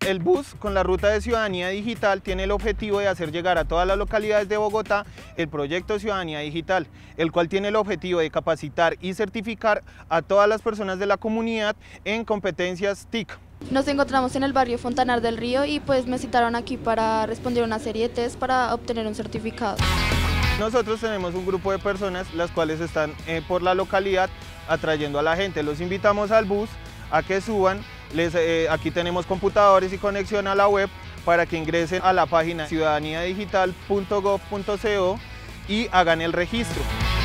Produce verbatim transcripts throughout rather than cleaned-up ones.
El bus con la ruta de Ciudadanía Digital tiene el objetivo de hacer llegar a todas las localidades de Bogotá el proyecto Ciudadanía Digital, el cual tiene el objetivo de capacitar y certificar a todas las personas de la comunidad en competencias T I C. Nos encontramos en el barrio Fontanar del Río y pues me citaron aquí para responder una serie de test para obtener un certificado. Nosotros tenemos un grupo de personas las cuales están eh, por la localidad atrayendo a la gente. Los invitamos al bus a que suban. Les, eh, aquí tenemos computadores y conexión a la web para que ingresen a la página ciudadanía digital punto gob punto co y hagan el registro.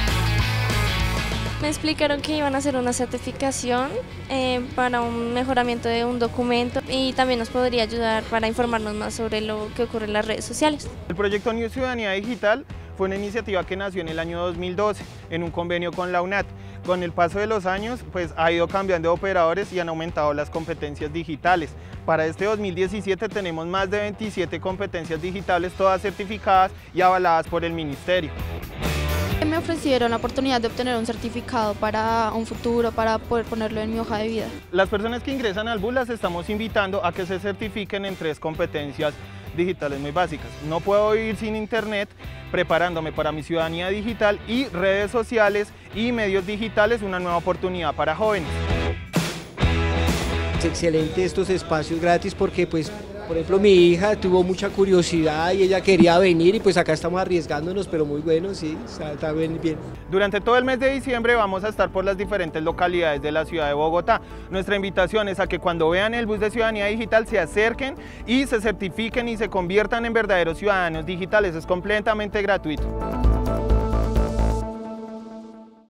Me explicaron que iban a hacer una certificación eh, para un mejoramiento de un documento y también nos podría ayudar para informarnos más sobre lo que ocurre en las redes sociales. El proyecto New Ciudadanía Digital fue una iniciativa que nació en el año dos mil doce en un convenio con la UNAT. Con el paso de los años pues, ha ido cambiando de operadores y han aumentado las competencias digitales. Para este dos mil diecisiete tenemos más de veintisiete competencias digitales, todas certificadas y avaladas por el Ministerio. Me ofrecieron la oportunidad de obtener un certificado para un futuro, para poder ponerlo en mi hoja de vida. Las personas que ingresan al bus las estamos invitando a que se certifiquen en tres competencias digitales muy básicas. No puedo vivir sin internet, preparándome para mi ciudadanía digital y redes sociales y medios digitales, una nueva oportunidad para jóvenes. Es excelente estos espacios gratis porque pues, por ejemplo, mi hija tuvo mucha curiosidad y ella quería venir y pues acá estamos arriesgándonos, pero muy bueno, sí, está bien, bien. Durante todo el mes de diciembre vamos a estar por las diferentes localidades de la ciudad de Bogotá. Nuestra invitación es a que cuando vean el bus de Ciudadanía Digital se acerquen y se certifiquen y se conviertan en verdaderos ciudadanos digitales. Es completamente gratuito.